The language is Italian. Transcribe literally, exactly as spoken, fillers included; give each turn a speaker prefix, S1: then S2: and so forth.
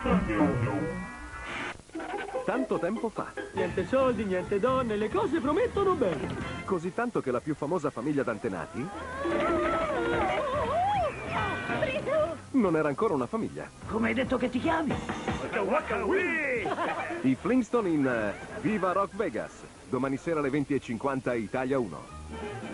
S1: Tanto tempo fa.
S2: Niente soldi, niente donne, le cose promettono bene.
S1: Così tanto che la più famosa famiglia d'antenati non era ancora una famiglia.
S3: Come hai detto che ti chiami?
S1: I Flintstone in uh, Viva Rock Vegas. Domani sera alle venti e cinquanta Italia uno.